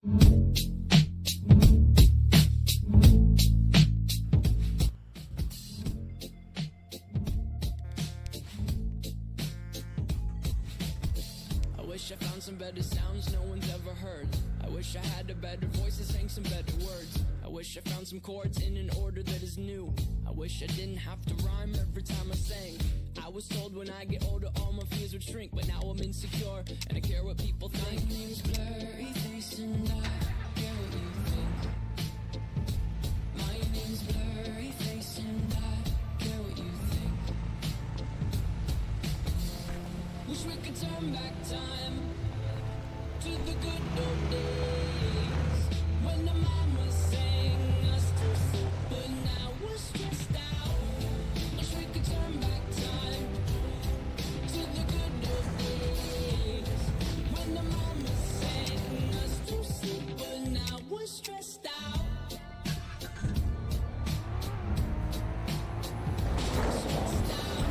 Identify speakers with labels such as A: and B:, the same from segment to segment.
A: I wish I found some better sounds no one's ever heard. I wish I had a better voice and sang some better words. I wish I found some chords in an order that is new. I wish I didn't have to rhyme every time I sang. I was told when I get older all my fears would shrink, but now I'm insecure and I care what people think. My name's blurry face and I care what you think. My name's blurry face and I care what you think. Wish we could turn back time to the good old days when the mama sang us to sleep, but now we're stressed out. Wish we could turn back time to the good old days when the mama sang us to sleep, but now we're stressed out. Stressed out.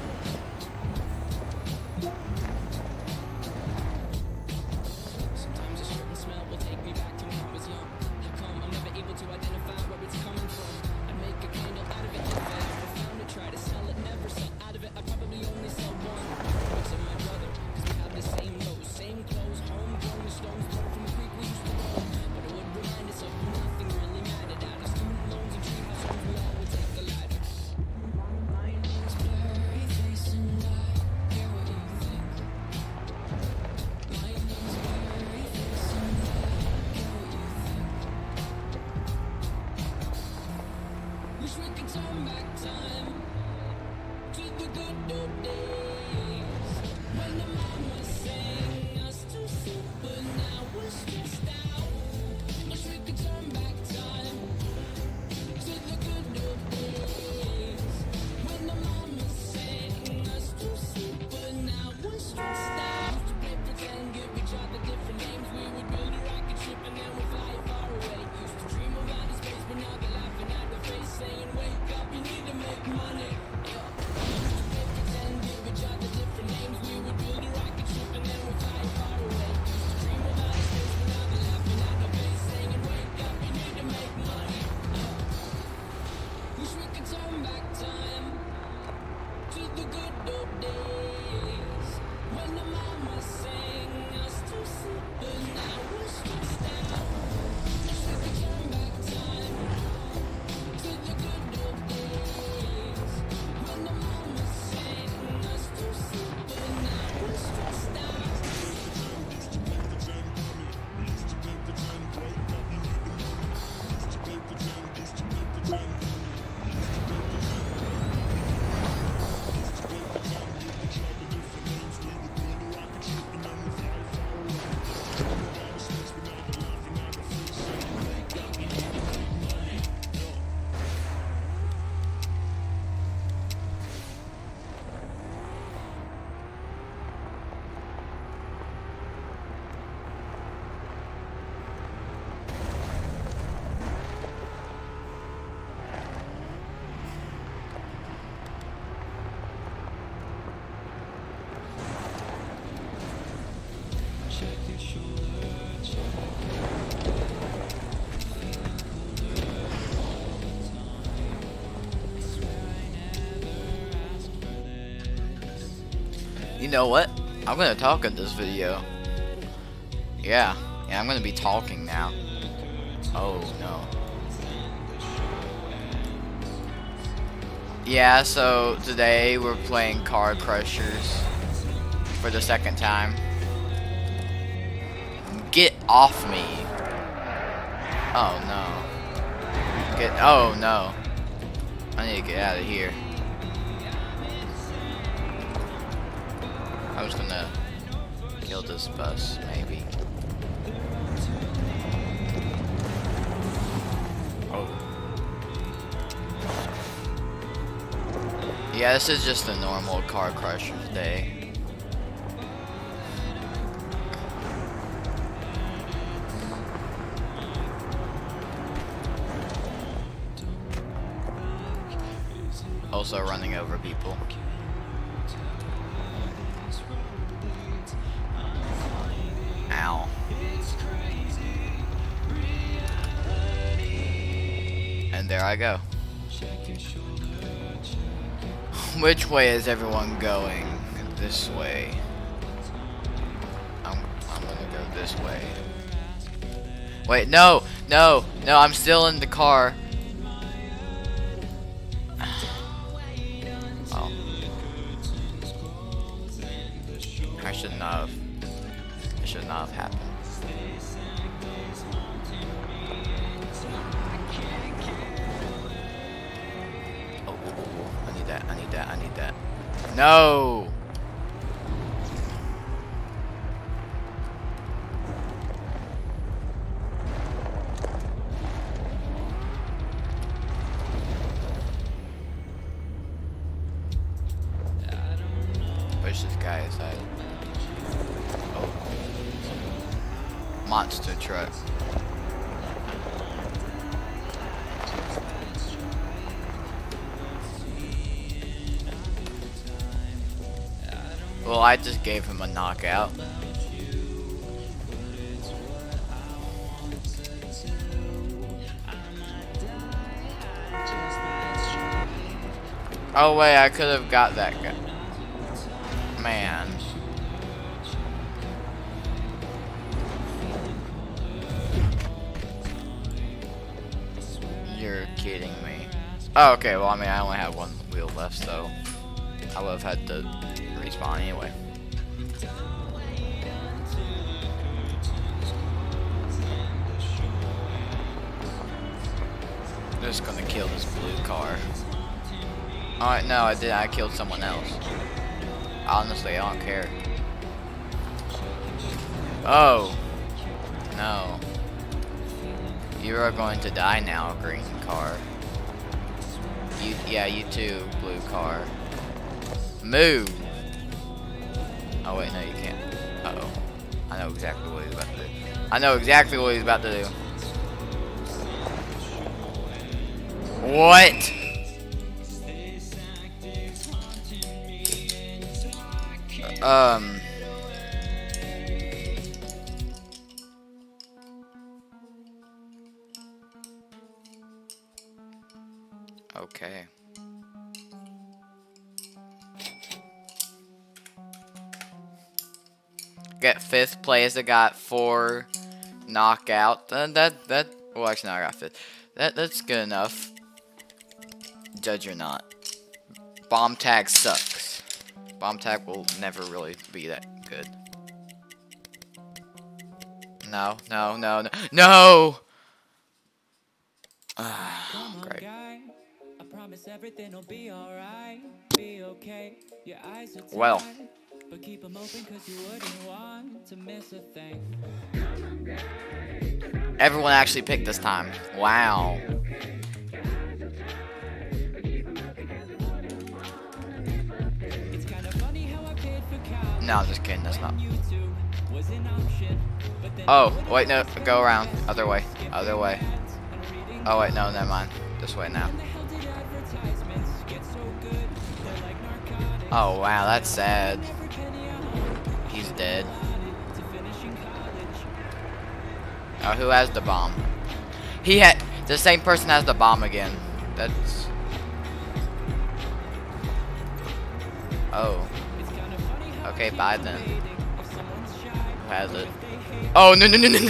A: Sometimes a certain smell will take me back to when I was young. How come I'm never able to identify where it's coming from? I'd make a candle out of it if I ever found it. Try to sell it, never sell out of it. I'd probably only sell one. Looks at my brother, cause we have the same nose, same clothes, homegrown with stones thrown from the creek we used to roam. But it would remind us of when nothing really mattered. Out of student loans and treehouse homes, we all would take the ladder. My name's blurry face and I care what you think. My name's blurry face and I care what you think. Wish we could turn back time to the good old days when the mama sang us to sleep, but now we're stressed out. Wish we could turn back time to the good old days when the mama sang us to sleep, but now we're stressed out. Used to play pretend, give each other different names. We would build a rocket ship and then we'd fly far away. Used to dream of outer space, but now they're laughing at the face, saying, wake up, you need to make money. Yeah. Used to play pretend, give each other different names. We would build a rocket ship and then we'd fly far away. Used to dream of outer space, but now they're laughing at the face, saying, wake up, you need to make money. Wish we could turn back time to the good old days when the mama sang us to sleep, but now we're stressed out. Wish we could turn back time to the good old days when the mama sang us to sleep, but now we're stressed out.
B: You know what? I'm gonna talk in this video. Yeah, I'm gonna be talking now. Oh no. Yeah, so today we're playing Car Crushers for the second time. Get off me. Oh no. Oh no. I need to get out of here. I was gonna kill this bus, maybe. Oh. Yeah, this is just a normal Car Crushers day. Also running over people. Ow. there I go. Which way is everyone going? This way. I'm gonna go this way. Wait, no, I'm still in the car. Oh. I should not have. It should not have happened. Oh, I need that. I need that. No. Push this guy aside. Oh. Monster truck. Well, I just gave him a knockout. Oh wait, I could have got that guy. Man. You're kidding me. Oh, okay, well, I mean, I only have one wheel left, so I would have had to respawn anyway. Just gonna kill this blue car. Alright, no, I did. I killed someone else. Honestly, I don't care. Oh. No. You are going to die now, green car. Yeah, you too, blue car. Move! Oh wait, no you can't. Uh-oh. I know exactly what he's about to do. I know exactly what he's about to do. What? Okay. Get 5th place. I got 4 knockout. Well, actually, no, I got 5th. That's good enough. Judge or not. Bomb tag sucks. Bomb tag will never really be that good. No. Great. Well. But keep them open 'cause you wouldn't want to miss a thing. Everyone actually picked this time. Wow. No, I'm just kidding. That's not. Oh, wait, no. Go around. Other way. Other way. Oh, wait, no, never mind. This way now. Oh, wow, that's sad. He's dead. Oh, who has the bomb? The same person has the bomb again. That's... Oh. Okay, bye then. Who has it? Oh, no.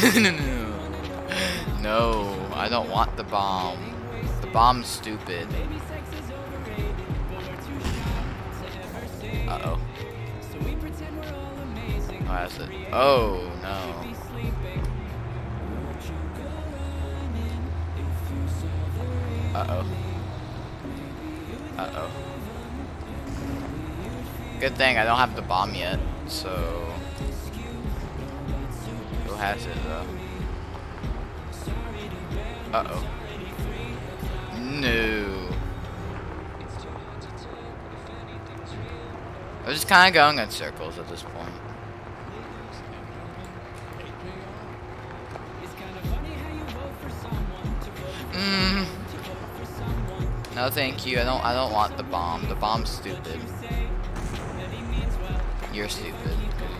B: No, I don't want the bomb. The bomb's stupid. Uh-oh. Who has it? Oh, no. Uh-oh. Uh-oh. Good thing I don't have the bomb yet, so... Who has it, though? Uh-oh. No. I'm just kind of going in circles at this point. No, thank you. I don't want the bomb. The bomb's stupid. You're stupid.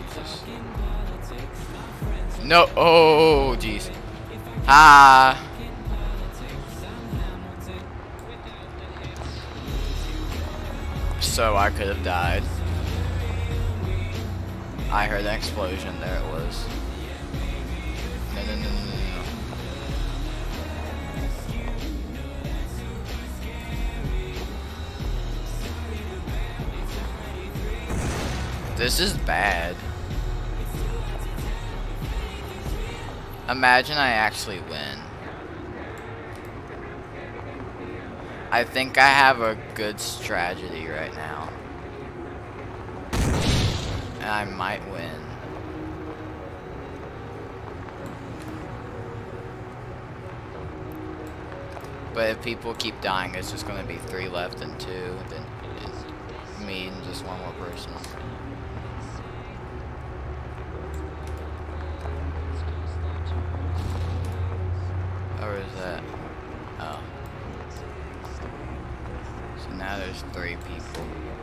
B: No. Oh, jeez. Ah. So I could have died. I heard an explosion. There it was. No, no, no, no, no, no. This is bad. Imagine I actually win. I think I have a good strategy right now. And I might win. But if people keep dying, it's just going to be 3 left and 2. Then it's me and just one more person. Or is that? Oh. So now there's 3 people.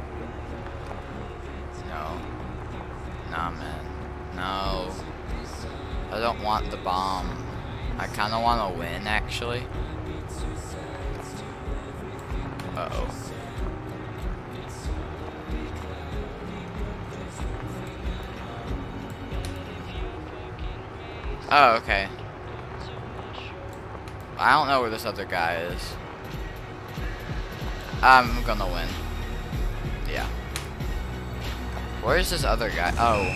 B: No. Nah, man. No. I don't want the bomb. I kind of want to win, actually. Uh-oh. Oh, okay. I don't know where this other guy is. I'm gonna win. Yeah. Where's this other guy? Oh.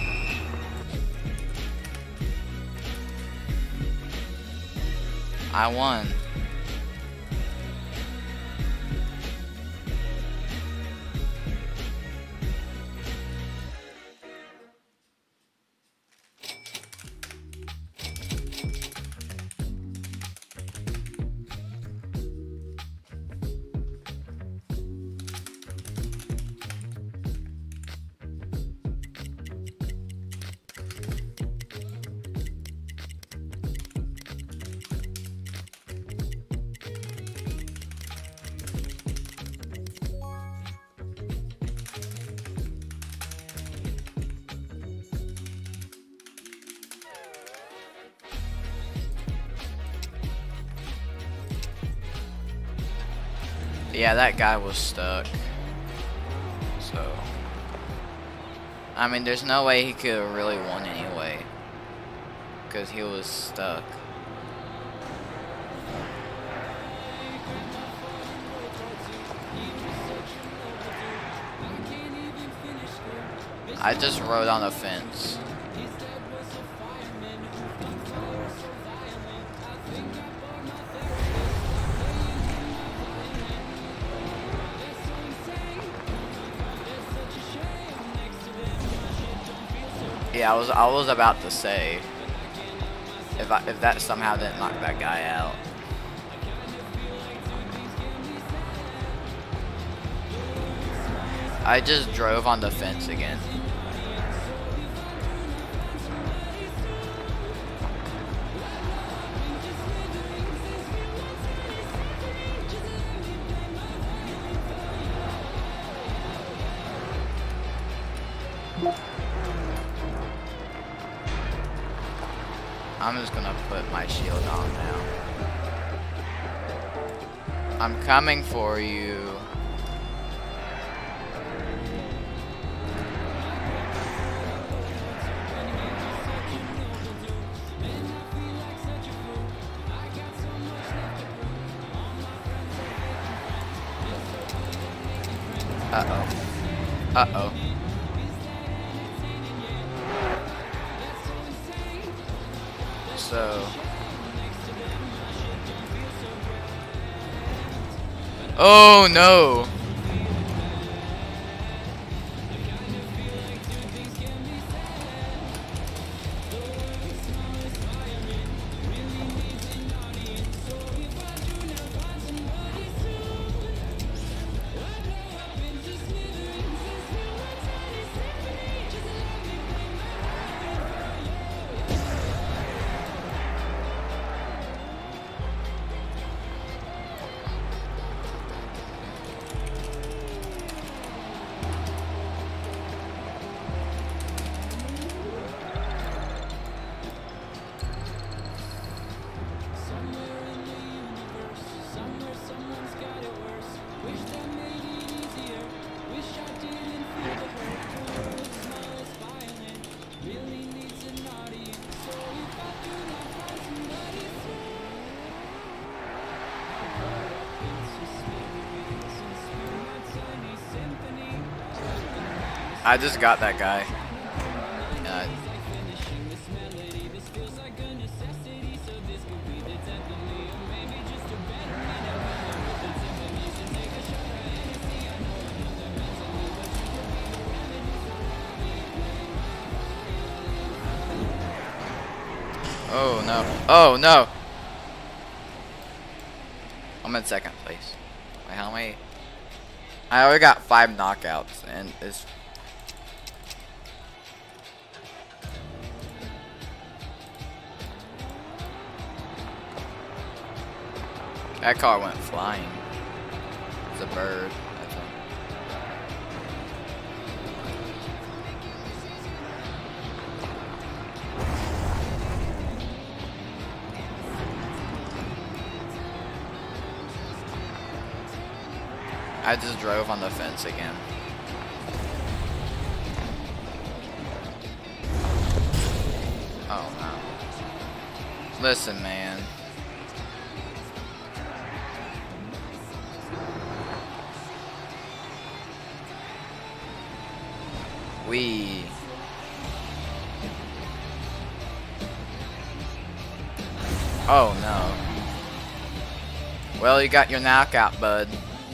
B: I won. Yeah, that guy was stuck. So, I mean, there's no way he could have really won anyway, because he was stuck. I just rode on a fence. Yeah, I was about to say, if that somehow didn't knock that guy out. I just drove on the fence again. I'm just gonna put my shield on now. I'm coming for you. Uh-oh. Uh-oh. So... Oh no! I just got that guy. Uh, oh no. Oh no. I'm in second place. Wait, how many? I already got 5 knockouts and it's that car went flying. It's a bird. That's all. I just drove on the fence again. Oh no. Listen, man. Oh no. Well, you got your knockout, bud.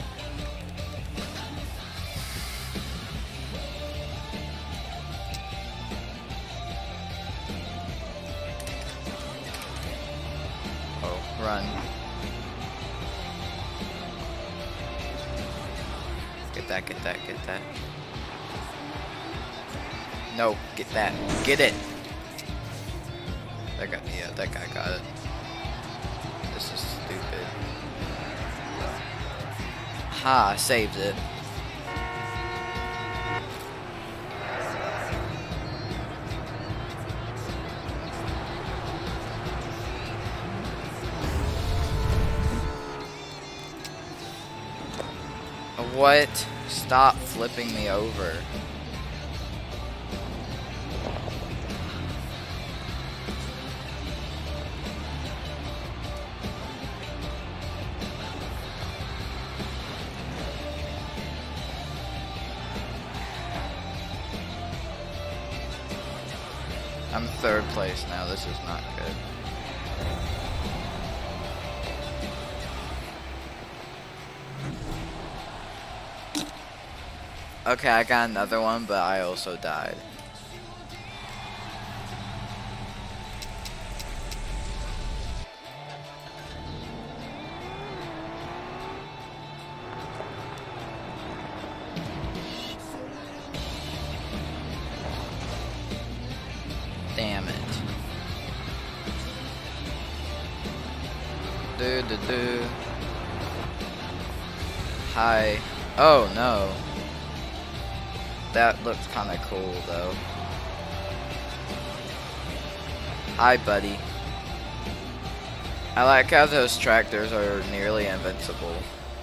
B: Oh, run. Get that, get that, get that. No, get that. Get it. That guy, yeah, that guy got it. This is stupid. Ha, I saved it. What? Stop flipping me over. I'm 3rd place now. This is not good. Okay, I got another one, but I also died. Damn it. Do. Hi. Oh no. That looks kind of cool though. Hi, buddy. I like how those tractors are nearly invincible.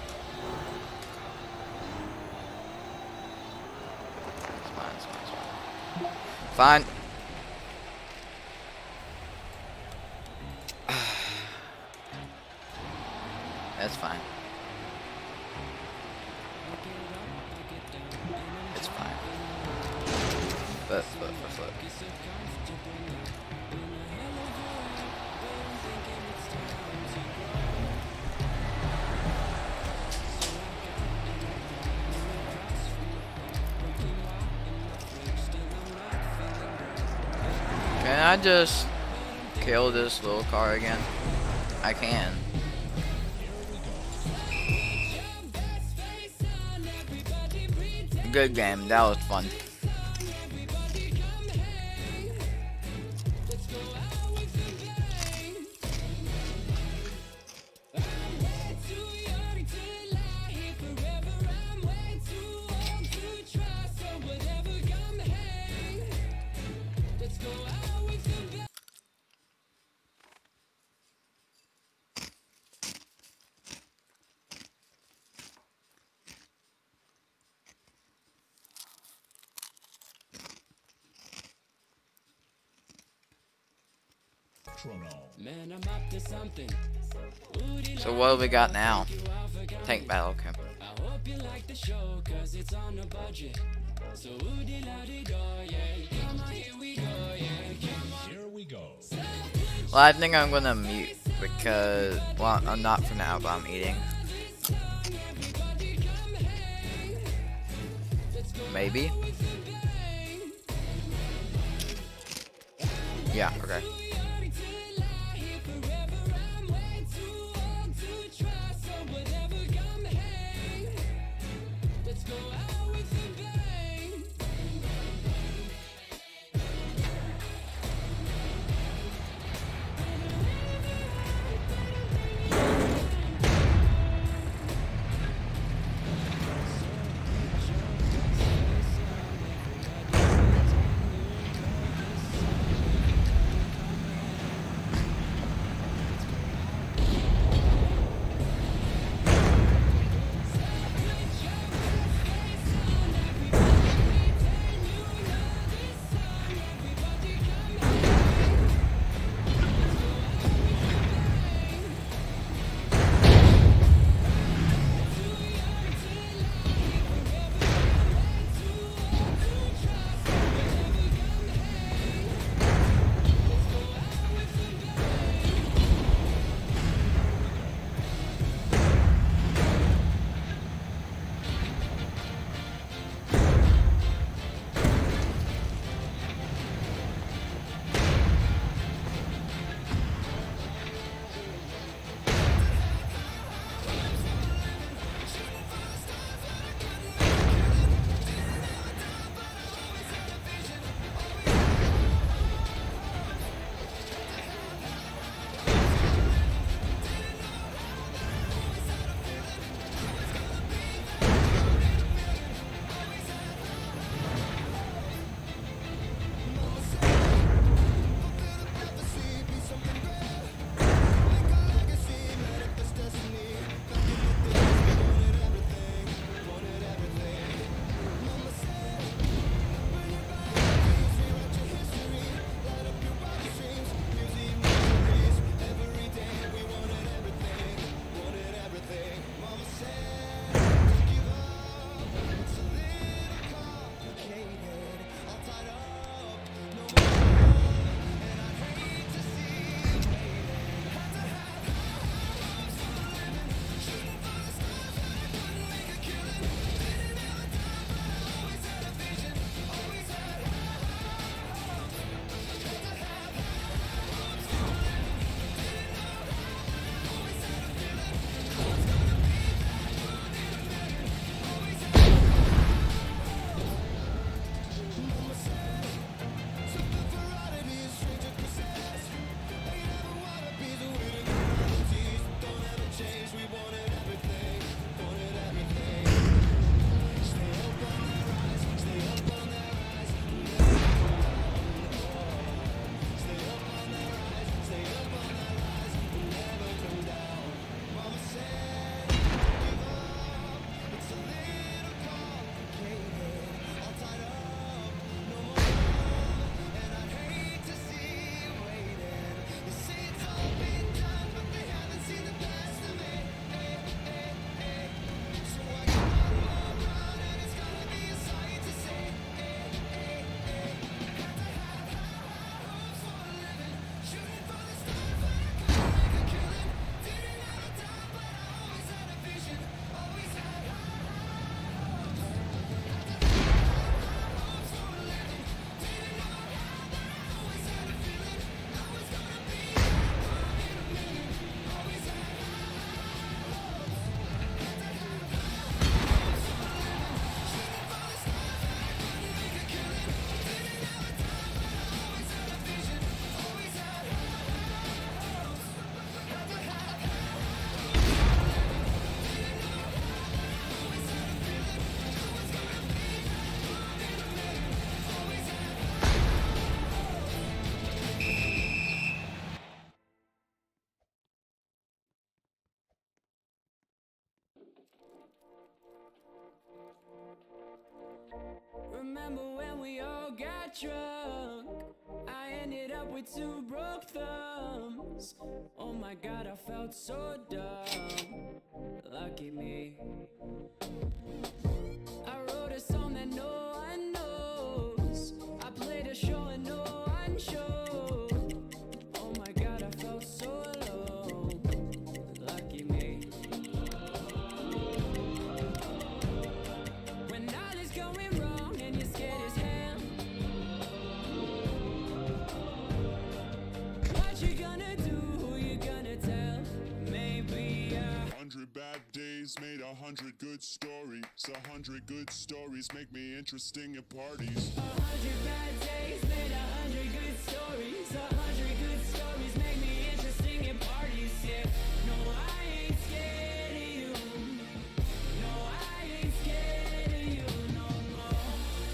B: It's fine, it's fine, it's fine. Fine. That's fine. It's fine. Flip. Can I just kill this little car again? I can. Good game, that was fun. So what do we got now? Tank battle camp.
A: So oodie-la-dee-da, yeah. Come on, here we go, yeah. Come on.
C: Here we go.
B: Well, I think I'm gonna mute because, well, I'm not for now, but I'm eating. Maybe. Yeah. Okay.
A: Remember when we all got drunk? I ended up with 2 broke thumbs. Oh my god, I felt so dumb. Lucky me. I wrote a song that no one
C: 100 good stories. 100 good stories make me interesting at parties.
A: 100 bad days made 100 good stories. 100 good stories make me interesting at parties. Yeah, no, I ain't scared of you. No, I ain't scared of you no more.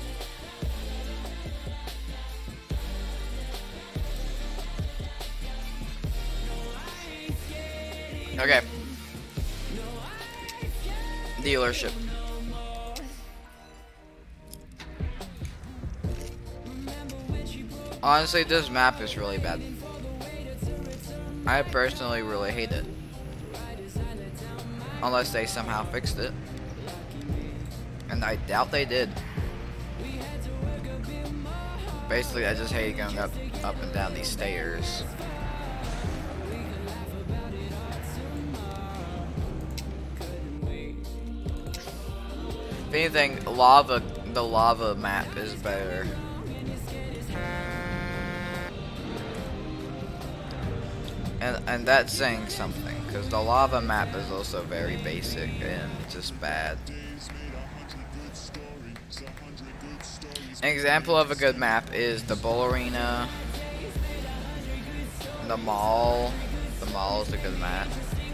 A: No, I ain't scared of you.
B: Okay.
A: No, I ain't scared
B: Dealership.
A: no more. Remember when she broke
B: Honestly, this map is really bad. I personally really hate it. Unless they somehow fixed it. And I doubt they did. Basically, I just hate going up and down these stairs. If anything, the lava map is better. And that's saying something, because the lava map is also very basic and just bad. An example of a good map is the Bull Arena, the Mall. The Mall is a good map.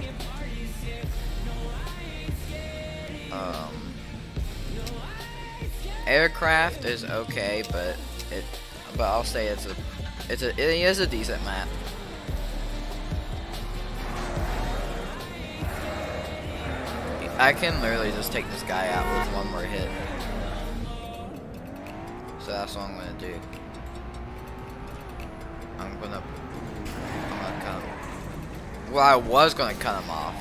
B: Aircraft is okay, but I'll say it is a decent map. I can literally just take this guy out with one more hit. So that's what I'm gonna do. I'm gonna cut him. Well, I was gonna cut him off.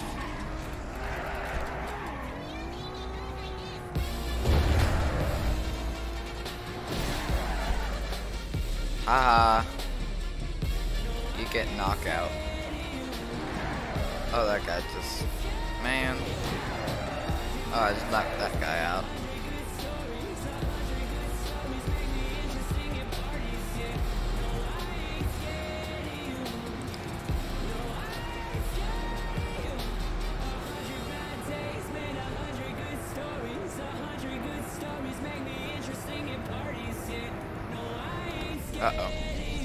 B: Haha. You get knockout. Oh, that guy just... Man. Oh, I just knocked that guy out. Uh-oh.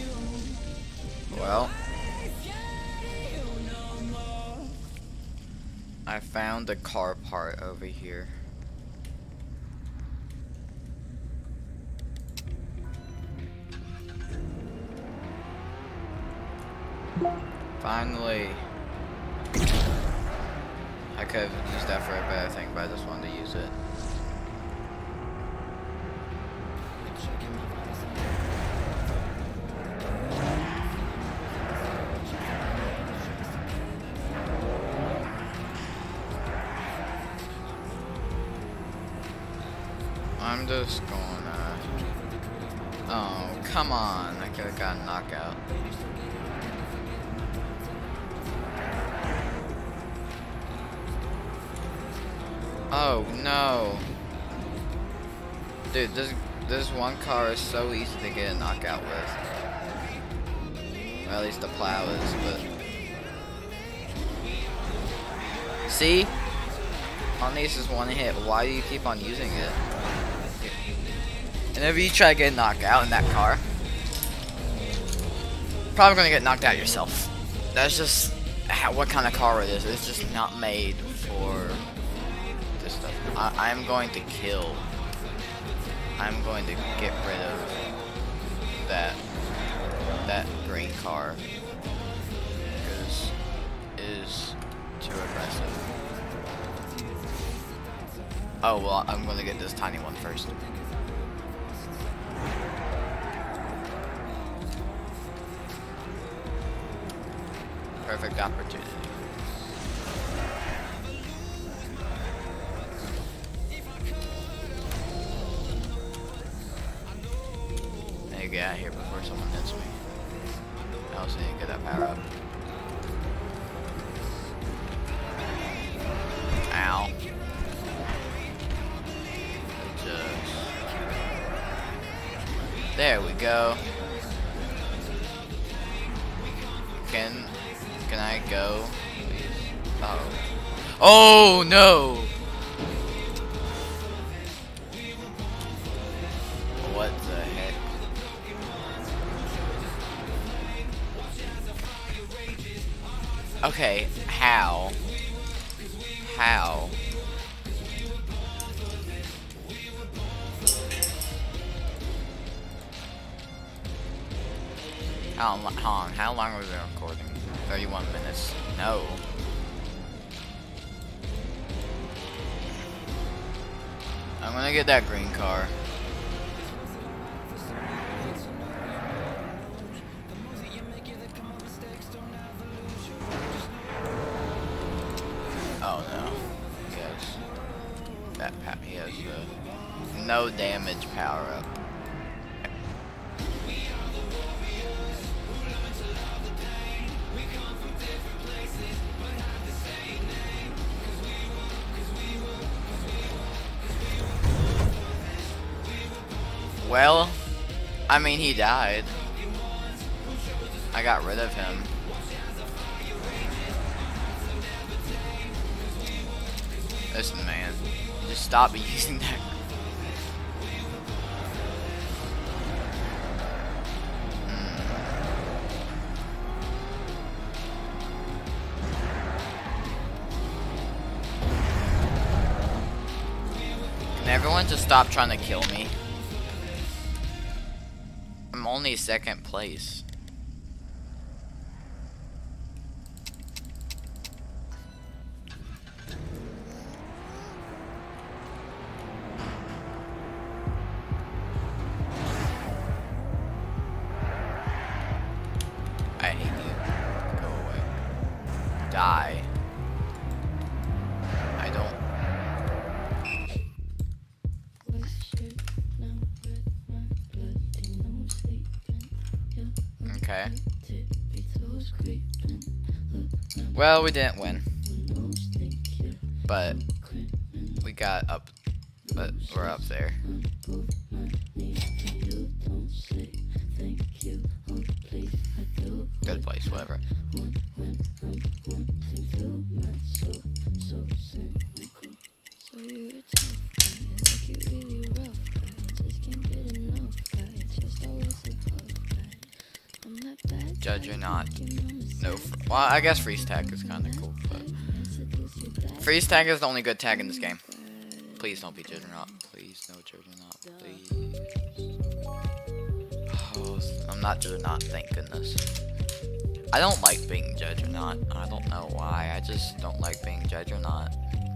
B: Well. I found a car part over here. Finally. I could have used that for a better thing, but I just wanted to use it. I'm just gonna... Oh, come on. I could have gotten a knockout. Oh, no. Dude, this one car is so easy to get a knockout with. Or at least the plow is, but... See? On these is one hit. Why do you keep on using it? And if you try to get knocked out in that car, probably gonna get knocked out yourself. That's just what kind of car it is. It's just not made for this stuff. I'm going to kill. I'm going to get rid of that green car because it is too aggressive. Oh well, I'm gonna get this tiny one first. Perfect opportunity. I need to get out of here before someone hits me. I also need to get that power up. Ow. There we go. Can I go, please? Oh. Oh no! What the heck? Okay, how? How? How long have we been recording? 31 minutes. No. I'm gonna get that green car. Oh no. He has the no damage power up. Well, I mean, he died. I got rid of him. Listen, man, just stop using that. Can everyone just stop trying to kill me? I'm only second place. I hate you. Go away. Die. I don't. Okay. Well, we didn't win. But we got up. But we're up there. Good place, whatever. Judge or not. No. Well, I guess freeze tag is kind of cool, but freeze tag is the only good tag in this game. Please don't be judge or not. Please no judge or not. Please. Oh, I'm not judge or not. Thank goodness. I don't like being judge or not. I don't know why. I just don't like being judge or not.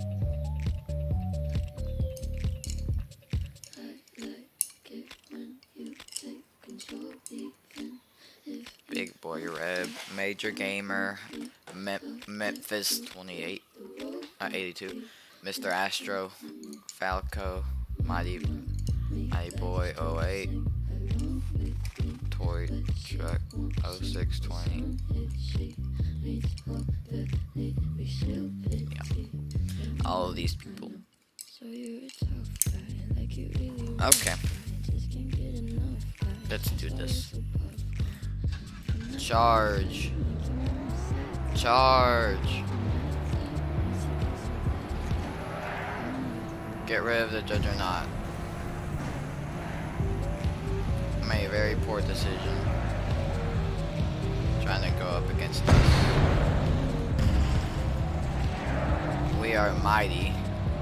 B: Big Boy Red, Major Gamer, Memphis 28, 82, Mr. Astro, Falco, Mighty Boy 08, Toy Truck 0620. Yeah. All of these people. Okay. Let's do this. Charge. Charge. Get rid of the judge or not. Made a very poor decision. Trying to go up against us. We are mighty.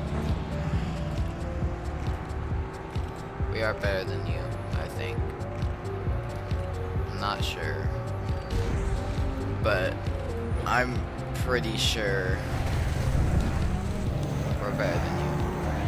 B: We are better than you, I think. I'm not sure. But I'm pretty sure we're better than you.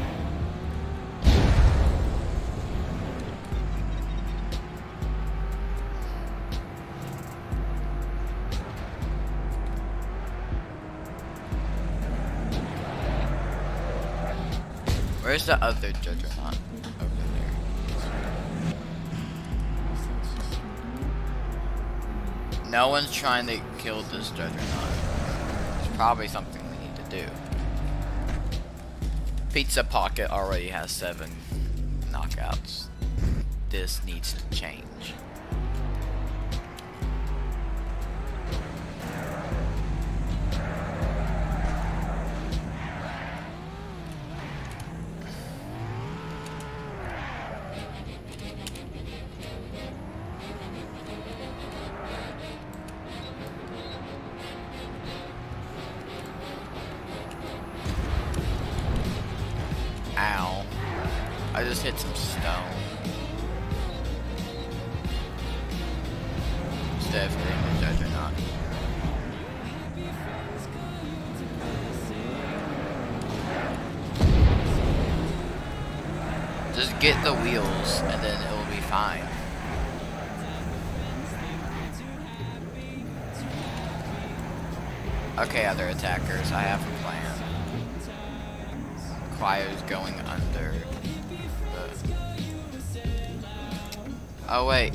B: Where's the other judge or not? Over there. No one's trying to kill this judge or not. It's probably something we need to do. Pizza Pocket already has 7 knockouts. This needs to change. I just hit some stone. Instead of hitting the Judgernaut. Just get the wheels and then it will be fine. Okay, other attackers, I have a plan. Quio's going under the... Oh wait.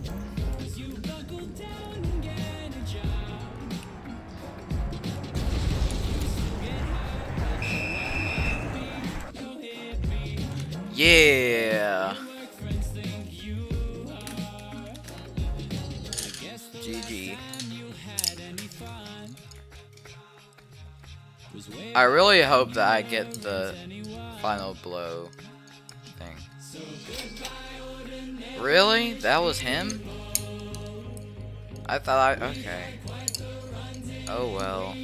B: Yeah. GG. I really hope that I get the final blow thing. Really? That was him? I thought okay. Oh well.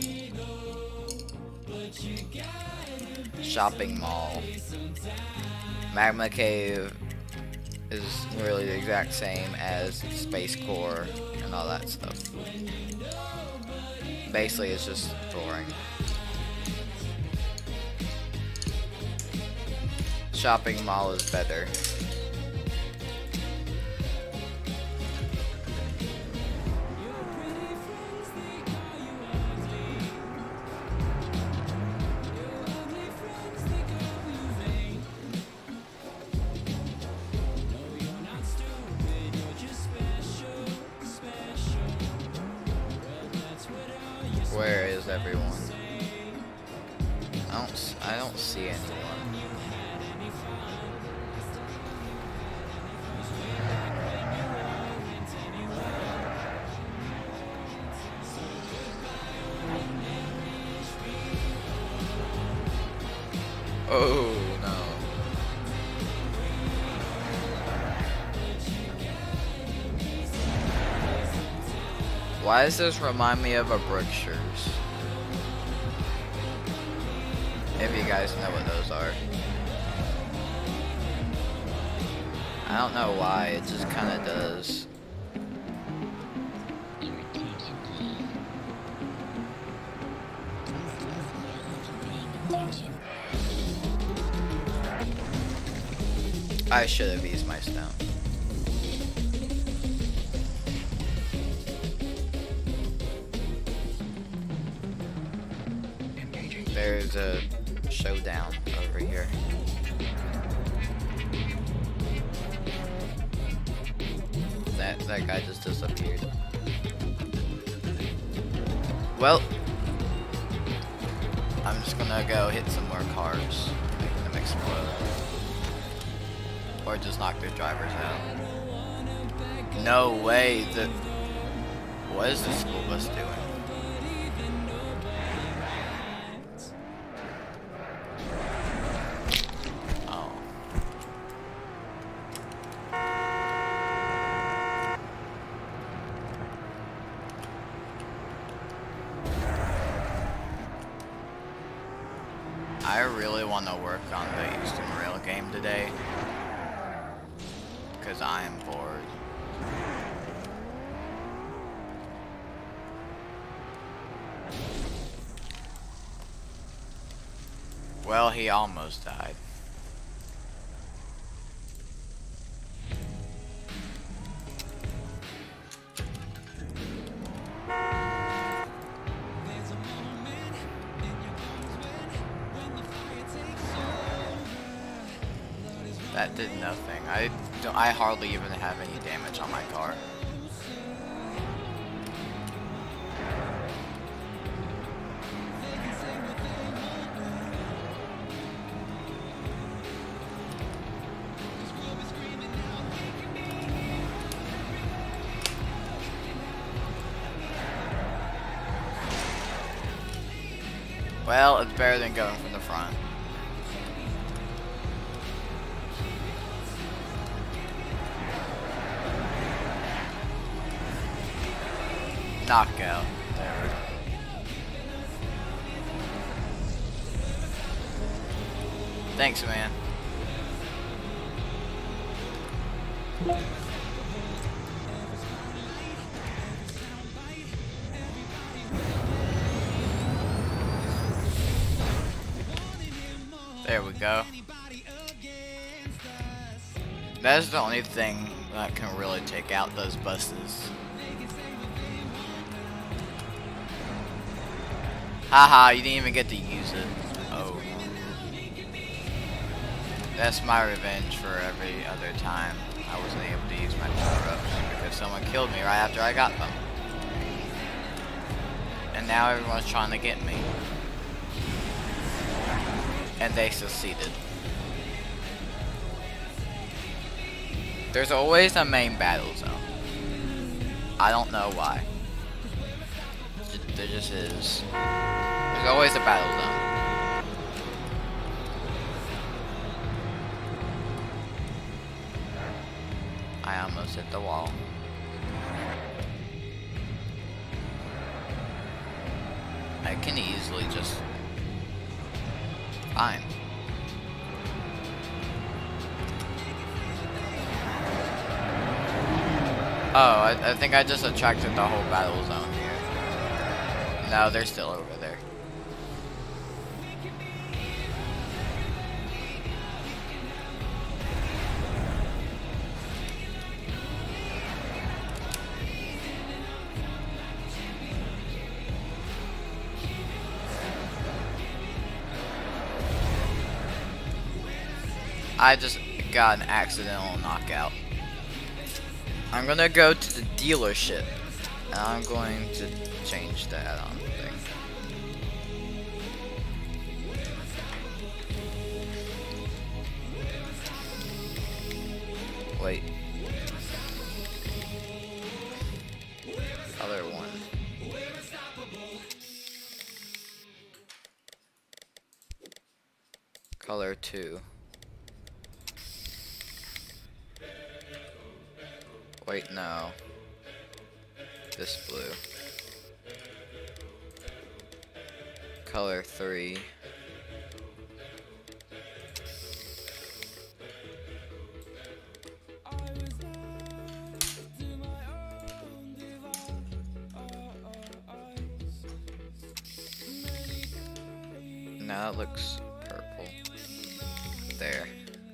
B: Shopping mall. Magma Cave is really the exact same as Space Core and all that stuff. Basically, it's just boring. Shopping mall is better. Where is everyone? I don't see anyone. Oh no. Why does this remind me of a Brookshires? If you guys know what those are. I don't know why, it just kinda does. I should have used my stone. There's a showdown over here. That guy just disappeared. Well, I'm just gonna go hit some more cars, make them explode. Or just knock their drivers out. No way, what is the school bus doing? Oh. I really want to work on the Eastern Rail game today. Because I am bored. Well, he almost died. That did nothing. I hardly even have any damage on my car. Well, it's better than going from the front. Knockout. There we go. Thanks, man. There we go. That's the only thing that can really take out those buses. Haha, you didn't even get to use it. Oh. That's my revenge for every other time I wasn't able to use my power-ups because someone killed me right after I got them. And now everyone's trying to get me. And they succeeded. There's always a main battle zone. I don't know why. There just is. There's always a battle zone. I almost hit the wall. I can easily just... Fine. Oh, I think I just attracted the whole battle zone here. No, they're still over there. I just got an accidental knockout. I'm gonna go to the dealership and I'm going to change the add-on thing. Wait. Color 1. Color 2. Wait, no. This blue. Color 3. Now it looks purple. There.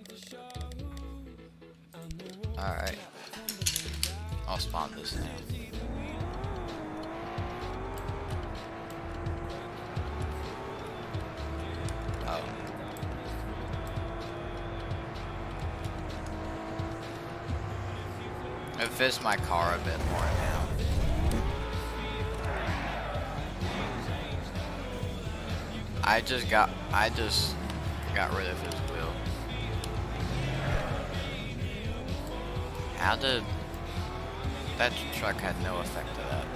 B: Alright. I'll spawn this now. Oh. It fits my car a bit more now. I just got rid of his wheel. How did... That truck had no effect to that.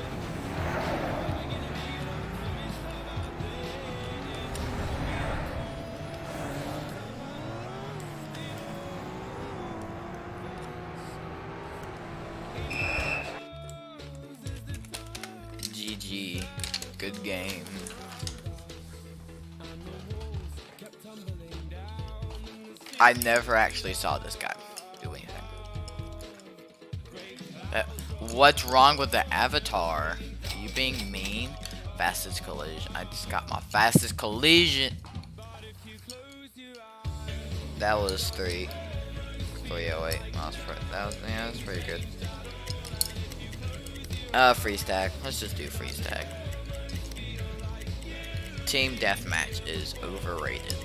B: GG. Good game. I never actually saw this guy do anything. What's wrong with the avatar? Are you being mean? Fastest collision. I just got my fastest collision. That was 308 miles per hour. Yeah, that's pretty good. Freeze tag. Let's just do freeze tag. Team deathmatch is overrated.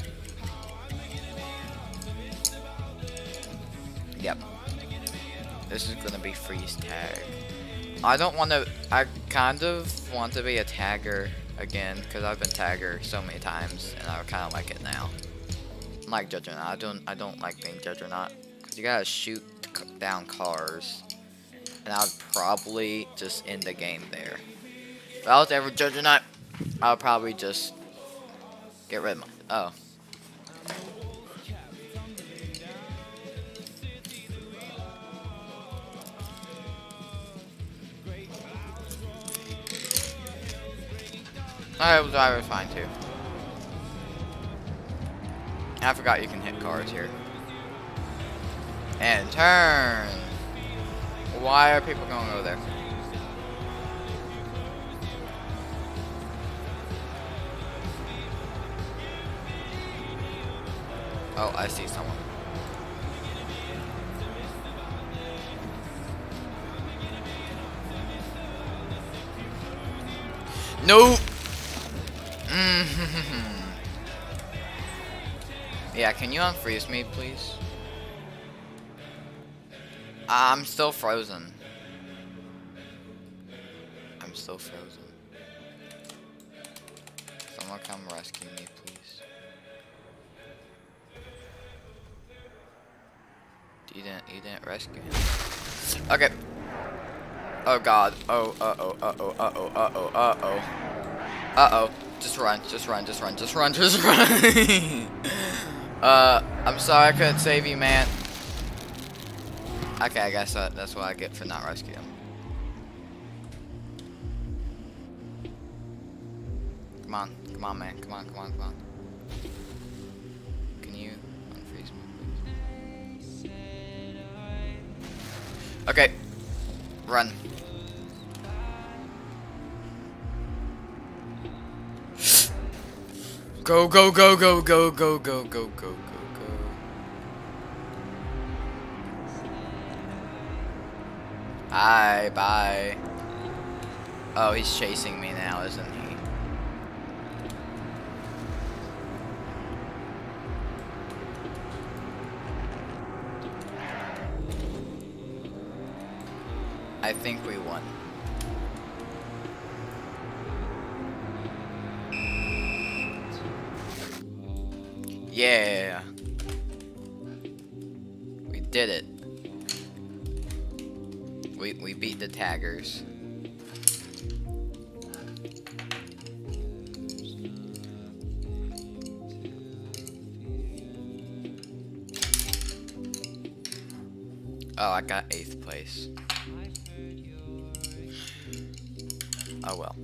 B: Yep. This is gonna be freeze tag. I kind of want to be a tagger again, because I've been tagger so many times, and I kind of like it now. I'm like Juggernaut. I don't like being Juggernaut, because you gotta shoot down cars, and I would probably just end the game there. If I was ever Juggernaut, I would probably just get rid of my... Oh. I was fine too. I forgot you can hit cars here. And turn. Why are people going over there? Oh, I see someone. Nope. Yeah, can you unfreeze me, please? I'm still frozen. I'm still frozen. Someone come rescue me, please. You didn't rescue him. Okay. Oh god. Oh, uh-oh, uh-oh, uh-oh, uh-oh, uh-oh. Uh-oh. Just run, just run, just run, just run, just run. I'm sorry I couldn't save you, man. Okay, I guess that's what I get for not rescuing him. Come on, man. Come on. Can you unfreeze me, please? Okay. Run. Go. Bye. Oh, he's chasing me now, isn't he? I think we won. Yeah. We did it. We beat the taggers. Oh, I got 8th place. Oh well.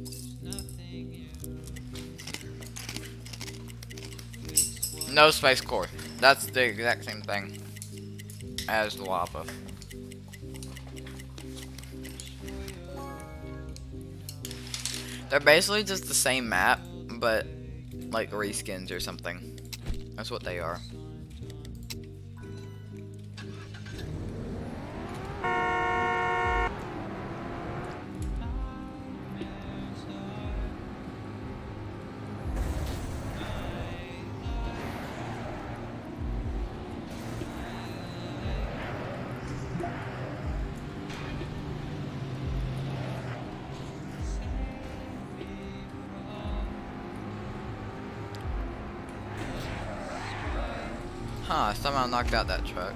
B: No space core. That's the exact same thing as the lava. They're basically just the same map, but like reskins or something. That's what they are. Huh, somehow knocked out that truck.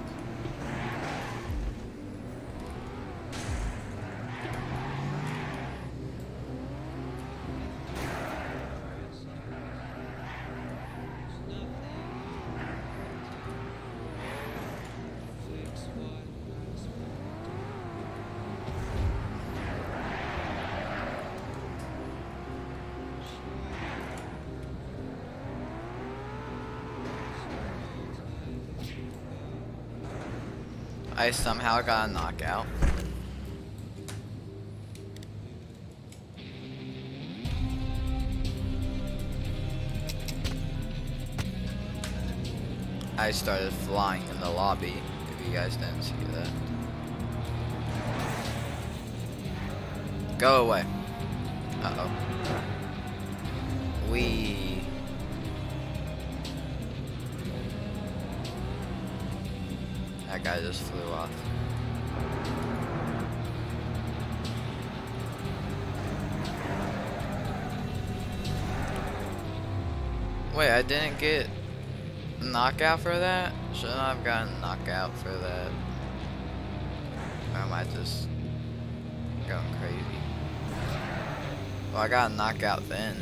B: I somehow got a knockout. I started flying in the lobby, if you guys didn't see that. Go away. Uh-oh. That guy just flew off. Wait, I didn't get knockout for that? Shouldn't I have gotten knockout for that? Or am I just going crazy? Well, I got a knockout then.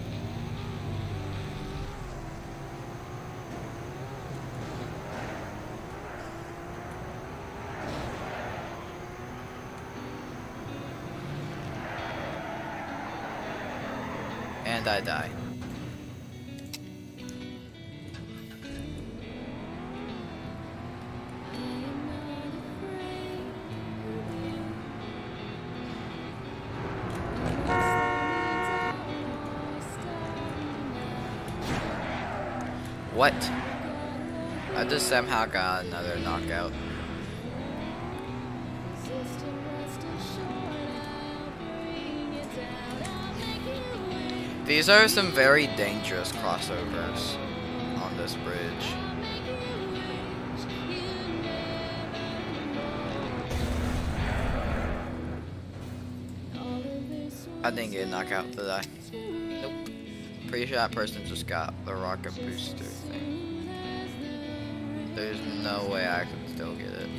B: And I die. What? I just somehow got another knockout. These are some very dangerous crossovers on this bridge. I didn't get a knockout, did I? Nope. Pretty sure that person just got the rocket booster thing. There's no way I can still get it.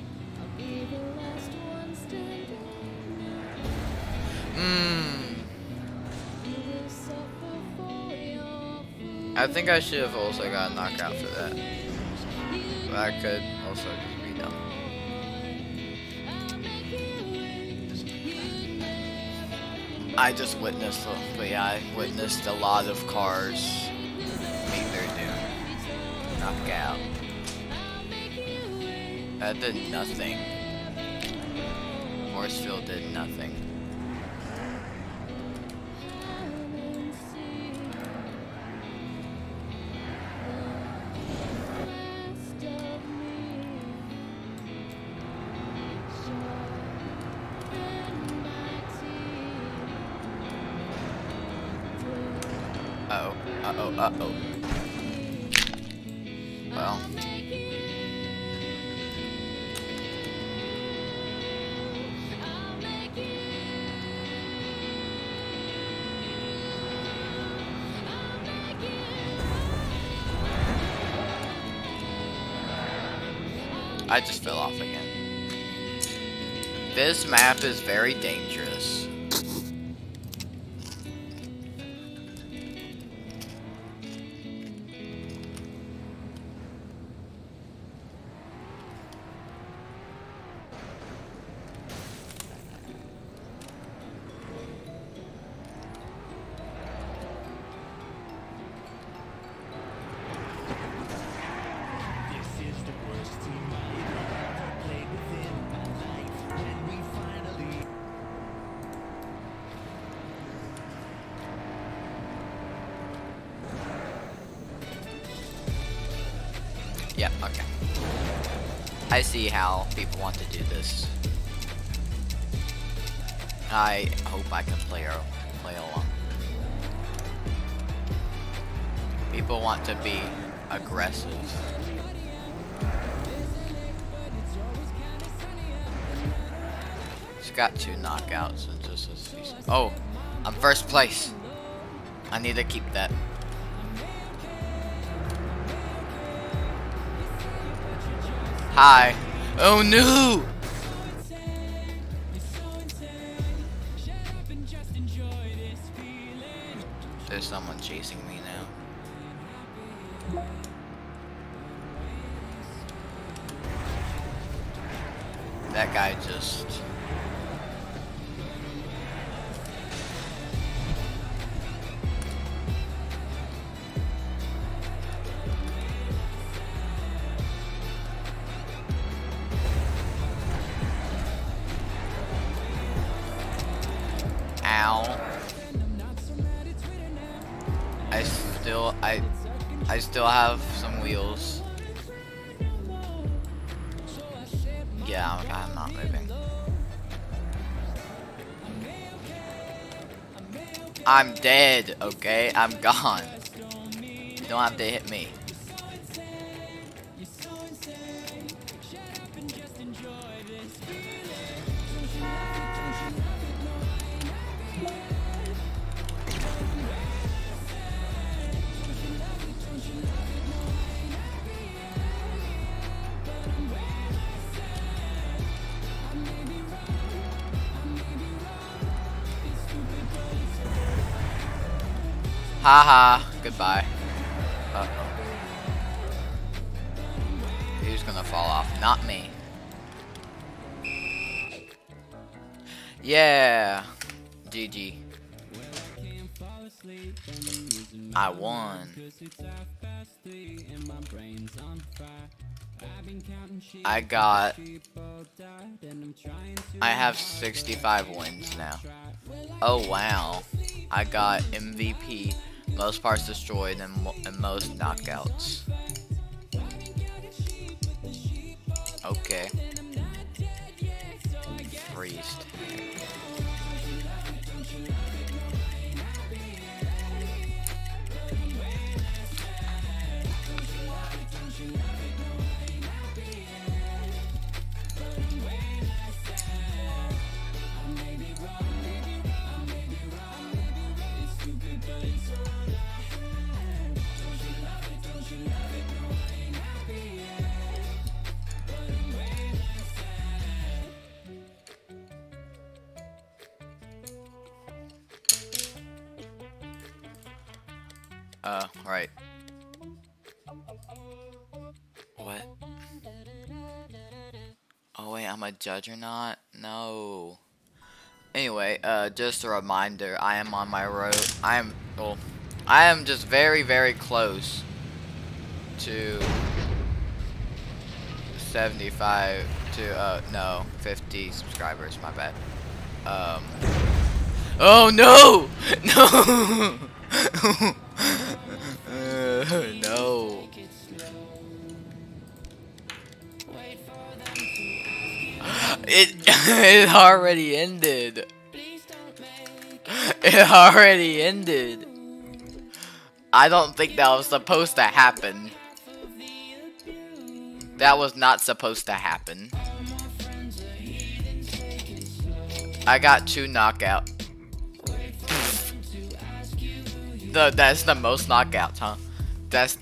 B: I think I should have also got a knockout for that. But I could also just be dumb. I just witnessed, but yeah, I witnessed a lot of cars meet their doom. Knockout. That did nothing. Morrisville did nothing. Uh-oh, uh-oh, uh-oh. Well. I just fell off again. This map is very dangerous. Yep, okay. I see how people want to do this. I hope I can play along. People want to be aggressive. She's got 2 knockouts and just a few. Oh, I'm first place. I need to keep that. Hi. Oh no! There's someone chasing me now. That guy just... Ow. I still have some wheels. Yeah, I'm not moving. I'm dead, okay? I'm gone. You don't have to hit me. Haha, goodbye. Uh-oh. Who's gonna fall off? Not me. Yeah. GG. I won. I have 65 wins now. Oh wow. I got MVP Most parts destroyed and most knockouts. Okay. Freezed. Right. What? Oh wait, I'm a judge or not? No. Anyway, just a reminder, I am on my road. I am just very, very close to 75 to, no, 50 subscribers, my bad. Oh no! No! No. It already ended. It already ended. I don't think that was supposed to happen. That was not supposed to happen. I got 2 knockout. That's the most knockouts, huh? That's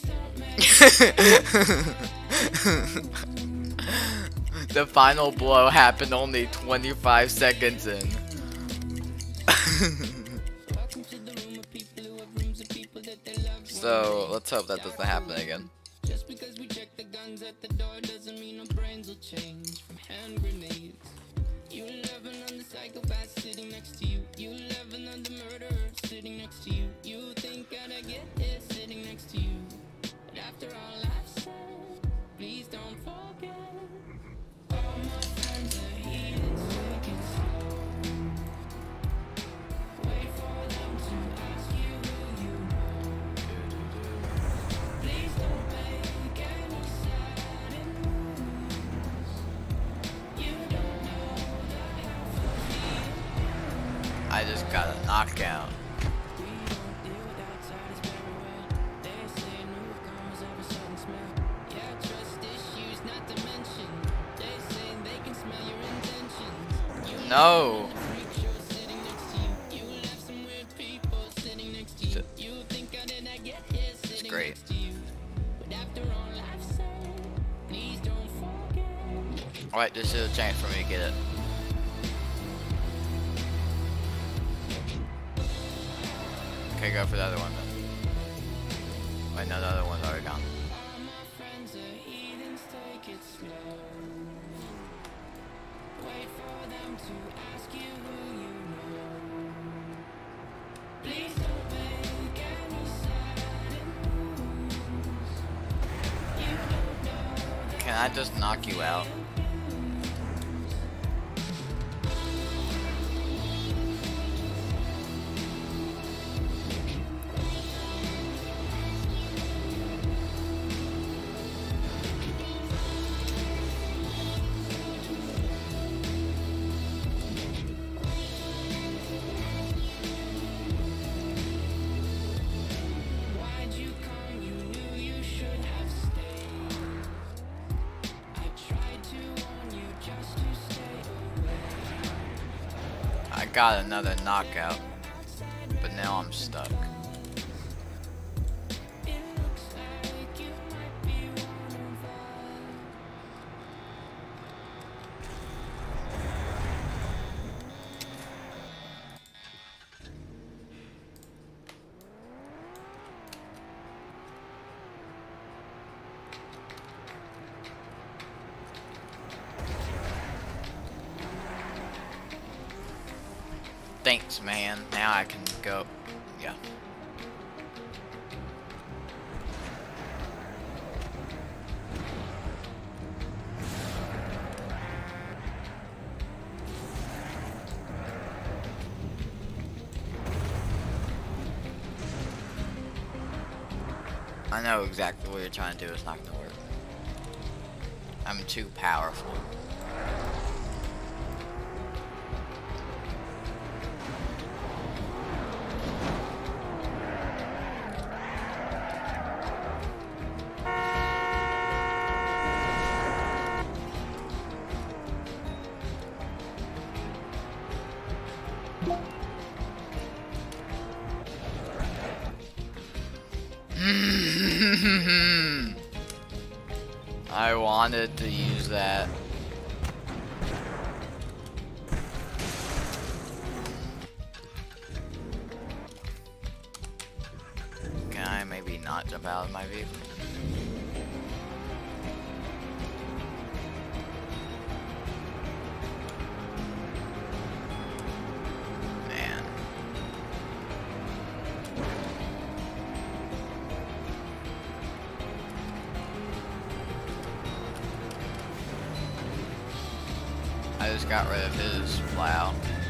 B: the final blow happened only 25 seconds in. So let's hope that doesn't happen again.
A: Just because we check the guns at the door doesn't mean our brains will change from hand grenades. You laughing on the psychopath sitting next to you. You laughing on the murderer sitting next to you. You think I'd get it sitting next to you. But after all I've said, please don't forget. All my friends are heathens, take it slow. Wait for them to ask you who you know. Please don't make any sudden moves. You don't know the half of the
B: I just got a knockout.
A: we don't deal with outsiders very well. They say newcomers have a certain smell. Yeah, trust issues not to mention. They say they can smell your intentions. You
B: No.
A: freak show sitting next to you. You left some weird people sitting next to you. You think I did not get here sitting
B: great.
A: next to you. But after all I've said, please don't forget.
B: Alright, this is a chance for me to get it. Okay, go for the other one then. Wait, no, the other one's already gone.
A: All my friends are heathens, take it slow. Wait for them to ask you who you know. Please don't make any sudden moves. You don't know the
B: Can I just knock you out?
A: Why'd you come? You knew you should have stayed. I tried to warn you just to stay away.
B: I got another knockout, but now I'm stuck.
A: It looks like you might be one of us.
B: Thanks, man. Now I can go. Yeah. I know exactly what you're trying to do. It's not gonna work. I'm too powerful. I wanted to use that. Can I maybe not jump out of my vehicle? Man. I just got rid of his plow.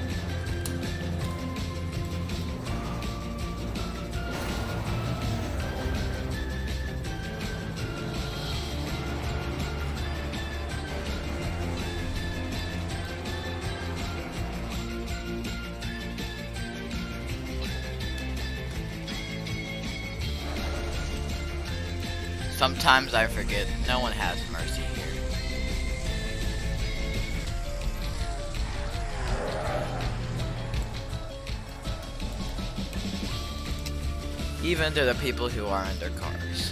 B: Sometimes I forget no one has mercy here. Even to the people who are in their cars.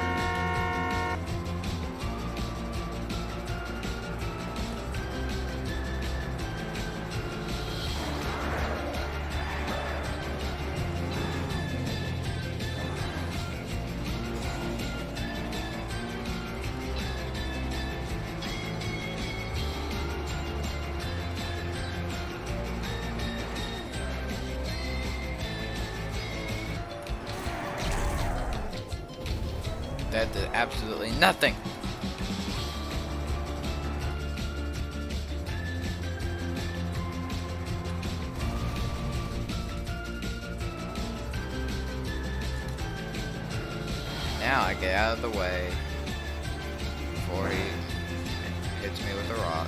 B: That did absolutely nothing. Now I get out of the way before he hits me with a rock.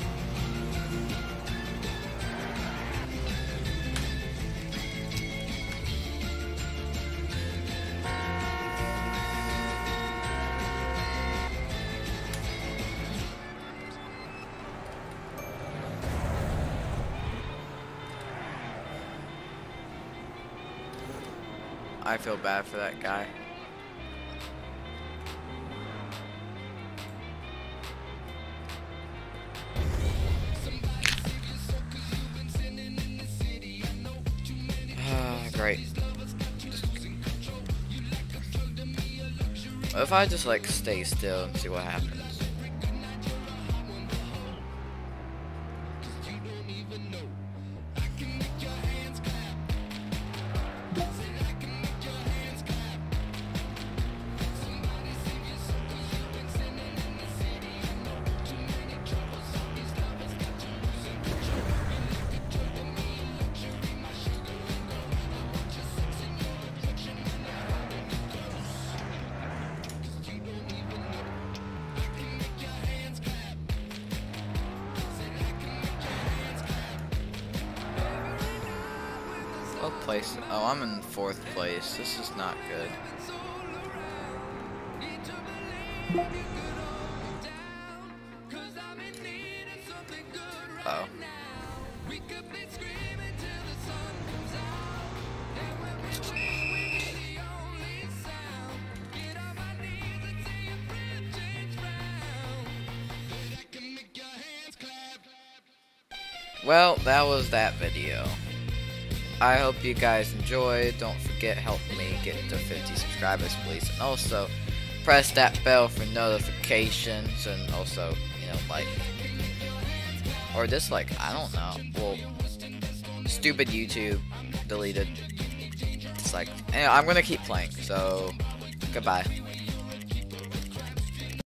B: I feel bad for that guy. Great. What if I just like stay still and see what happens? What place? Oh, I'm in 4th place. This is not good. Oh. Well, that was that video. I hope you guys enjoyed. Don't forget, help me get to 50 subscribers, please. And also, press that bell for notifications. And also, you know, like, or dislike. I don't know. Well, stupid YouTube deleted. It's like, anyway, I'm gonna keep playing. So, goodbye.